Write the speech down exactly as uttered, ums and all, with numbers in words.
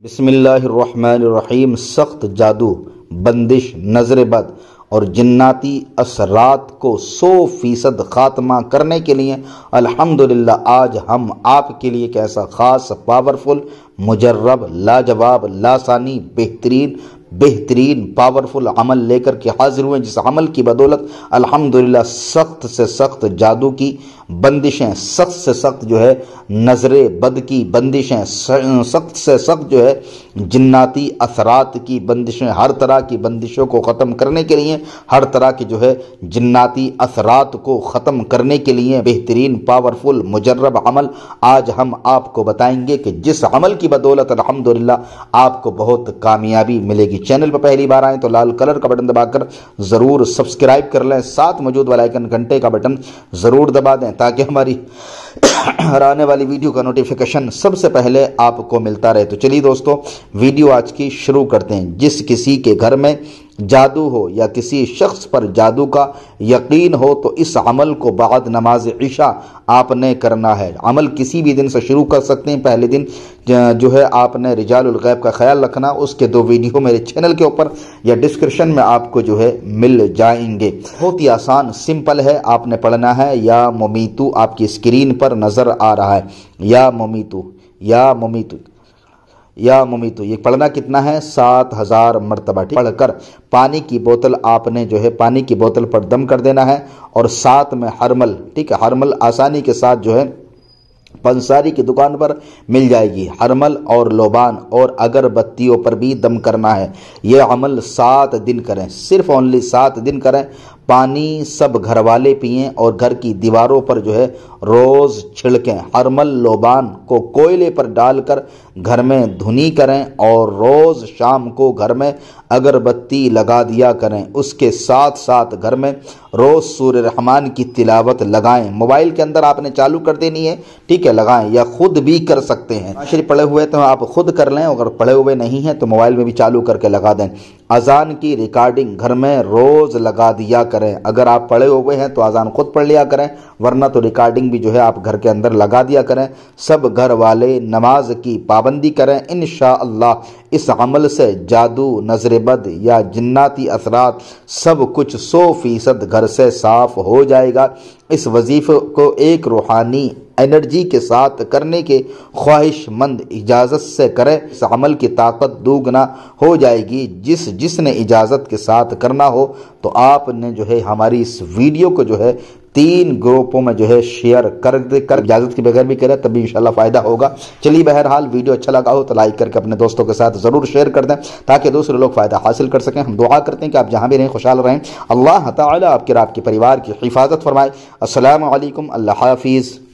بسم اللہ الرحمن الرحیم۔ سخت جادو، بندش، نظر بد اور جناتی اثرات کو سو فیصد خاتمہ کرنے کے لیے الحمدللہ آج ہم آپ کے لیے ایک ایسا خاص، پاورفل، مجرب، لاجواب، لاسانی، بہترین بہترین پاورفل عمل لے کر کے حاضر ہوئے، جس عمل کی بدولت الحمدللہ سخت سے سخت جادو کی بندشیں، سخت سے سخت جو ہے نظر بد کی بندشیں، سخت سے سخت جو ہے جناتی اثرات کی بندشیں، ہر طرح کی بندشوں کو ختم کرنے کے لیے، ہر طرح کی جو ہے جناتی اثرات کو ختم کرنے کے لیے بہترین پاورفل مجرب عمل آج ہم آپ کو بتائیں گے کہ جس عمل کی بدولت الحمدللہ آپ کو بہت کامیابی ملے گی۔ چینل پر پہلی بار آئیں تو لال کلر کا بٹن دبا کر ضرور سبسکرائب کر لیں، ساتھ موجود والا آئیکن گھنٹے کا بٹن ضرور دبا دیں تاکہ ہماری ہر آنے والی ویڈیو کا نوٹیفیکیشن سب سے پہلے آپ کو ملتا رہے۔ تو چلیے دوستو ویڈیو آج کی شروع کرتے ہیں۔ جس کسی کے گھر میں جادو ہو یا کسی شخص پر جادو کا یقین ہو تو اس عمل کو بعد نماز عشاء آپ نے کرنا ہے۔ عمل کسی بھی دن سے شروع کر سکتے ہیں، پہلے دن جو ہے آپ نے رجال الغیب کا خیال رکھنا، اس کے دو ویڈیو میرے چینل کے اوپر یا ڈسکرپشن میں آپ کو جو ہے مل جائیں گے۔ بہت ہی آسان سمپل ہے، آپ نے پڑھنا ہے یا ممیتو، آپ کی اسکرین پر نظر آ رہا ہے، یا ممیتو یا ممیتو یا ممیتو، یہ پڑھنا کتنا ہے؟ سات ہزار مرتبہ پڑھ کر پانی کی بوتل آپ نے جو ہے پانی کی بوتل پر دم کر دینا ہے، اور ساتھ میں ہرمل، ٹھیک ہے، ہرمل آسانی کے ساتھ جو ہے پنساری کی دکان پر مل جائے گی، ہرمل اور لوبان اور اگربتیوں پر بھی دم کرنا ہے۔ یہ عمل سات دن کریں، صرف اونلی سات دن کریں۔ پانی سب گھر والے پئیں اور گھر کی دیواروں پر جو ہے روز چھڑکیں۔ ہرمل لوبان کو کوئلے پر ڈال کر گھر میں دھنی کریں اور روز شام کو گھر میں اگربتی لگا دیا کریں۔ اس کے ساتھ ساتھ گھر میں روز سورہ رحمان کی تلاوت لگائیں۔ موبائل کے اندر آپ نے چالو کر دینی ہے، ٹھیک ہے، لگائیں، یا خود بھی کر سکتے ہیں۔ شریف پڑھے ہوئے تو آپ خود کر لیں، اگر پڑھے ہوئے نہیں ہیں تو موبائل میں بھی چالو کر کے لگا دیں۔ اذان کی ریکارڈنگ گھر میں روز لگا دیا کریں۔ اگر آپ پڑھے ہوئے ہیں تو اذان خود پڑھ لیا کریں، ورنہ تو ریکارڈنگ بھی جو ہے آپ گھر کے اندر لگا دیا کریں۔ سب گھر والے نماز کی پابندی کریں، انشاءاللہ اس عمل سے جادو، نظر بد یا جناتی اثرات سب کچھ سو فیصد گھر سے صاف ہو جائے گا۔ اس وظیفے کو ایک روحانی انرجی کے ساتھ کرنے کے خواہش مند اجازت سے کریں، اس عمل کی طاقت دوگنا ہو جائے گی۔ جس جس نے اجازت کے ساتھ کرنا ہو تو آپ نے جو ہے ہماری اس ویڈیو کو جو ہے تین گروپوں میں جو ہے شیئر کر دے کر اجازت کے بغیر بھی کریں، تب بھی انشاءاللہ فائدہ ہوگا۔ چلیے بہرحال ویڈیو اچھا لگا ہو تو لائک کر کے اپنے دوستوں کے ساتھ ضرور شیئر کر دیں تاکہ دوسرے لوگ فائدہ حاصل کر سکیں۔ ہم دعا کرتے ہیں کہ آپ جہاں بھی رہیں خوشحال رہیں، اللہ تعالی آپ کے اور آپ کے پریوار کی حفاظت فرمائے۔ السلام علیکم، اللہ حافظ۔